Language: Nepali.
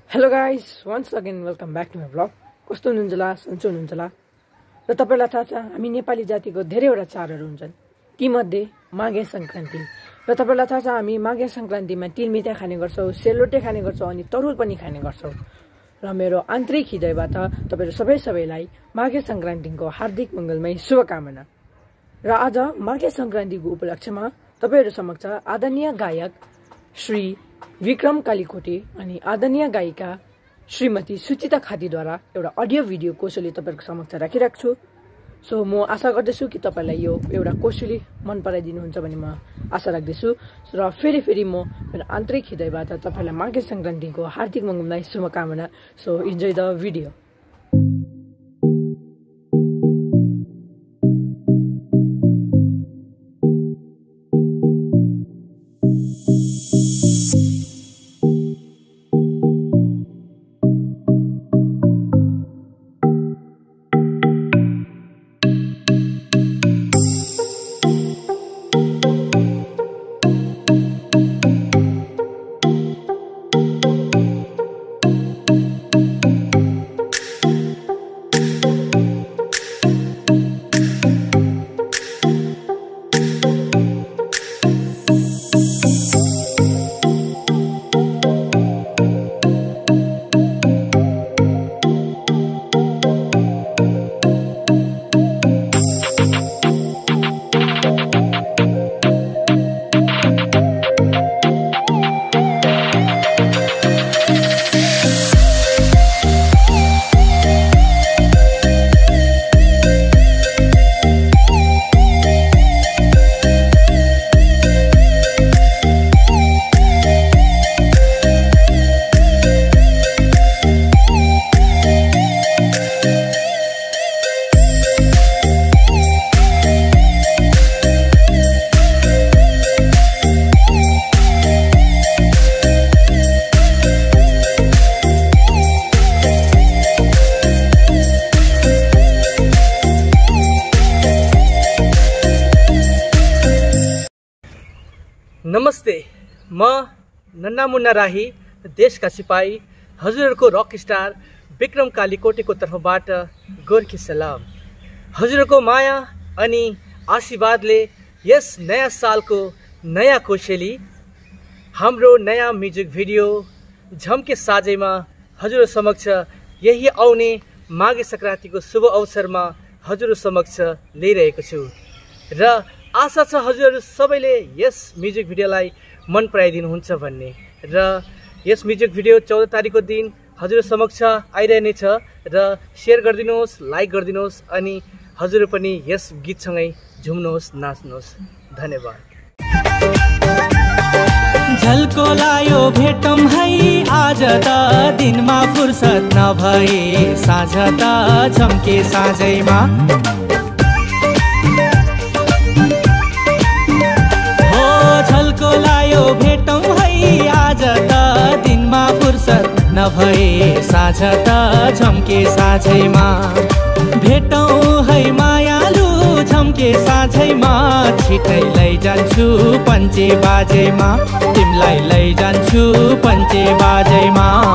Hello guys, once again welcome back to my vlog. कस्तो हुनुहुन्छ होला, सन्चो हुनुहुन्छ होला। र तपाईलाई थाहा छ हामी नेपाली जातिको धेरैवटा चाडहरु हुन्छन्। तीमध्ये माघे संक्रान्ति। र तपाईलाई थाहा छ हामी माघे संक्रान्तिमा तिल मिठाई खाने गर्छौं, सेलरोटी खाने गर्छौं अनि तरुल पनि खाने गर्छौं। र मेरो आन्तरिक हृदयबाट तपाईहरु सबैलाई माघे संक्रान्तिको हार्दिक मंगलमय शुभकामना। र आज माघे संक्रान्तिको उपलक्ष्यमा तपाईहरु समक्ष आदरणीय गायक श्री विक्रम कालीकोटे अनि आदरणीय गायिका श्रीमती सुचिता खातीद्वारा एउटा अडियो भिडियो कोशली तपाईहरुको समक्ष राखिरहेको छु। सो म आशा गर्दछु कि तपाईलाई यो एउटा कोशली मन पराइदिनुहुन्छ भन्ने म आशा राख्दछु। र फेरि म मेरो आन्तरिक हृदयबाट तपाईलाई माघे संक्रान्तिको हार्दिक मंगलमय शुभकामना। So enjoy the video. नमस्ते, म नन्ना मुन्ना राही, देशका सिपाही, हजुरहरूको रक स्टार विक्रम कालीकोटेको तर्फबाट गोर्खे सलाम। हजुरहरूको माया अनि आशीर्वादले यस नयाँ सालको नयाँ कोशेली हाम्रो नयाँ म्युजिक भिडियो झम्के साझैमा हजुर समक्ष यही आउने माघे संक्रान्तिको शुभ अवसरमा हजुर समक्ष ल्याइरहेको छु। र आशा छ हजुरहरू सबैले यस म्युजिक भिडियोलाई मन पराइदिनुहुन्छ भन्ने। र यस म्युजिक भिडियो 14 तारिकको दिन हजुर समक्ष आइरहनेछ। र शेयर गरिदिनुहोस्, लाइक गरिदिनुहोस् अनि हजुर पनि यस गीतसँगै झुम्नुहोस्, नाच्नुहोस्। धन्यवाद। झल्को लायो भेटौं है आज त दिनमा फुर्सद नभए साँझ त झम्के साँझैमा झल्को लायो भेटौं है आज त दिनमा फुर्सद नभए साँझ त झम्के साँझैमा भेटौं है मायालु झम्के साँझैमा छिटै लैजान्छु पञ्चे बाजेमा तिमीलाई लैजान्छु पञ्चे बाजेमा।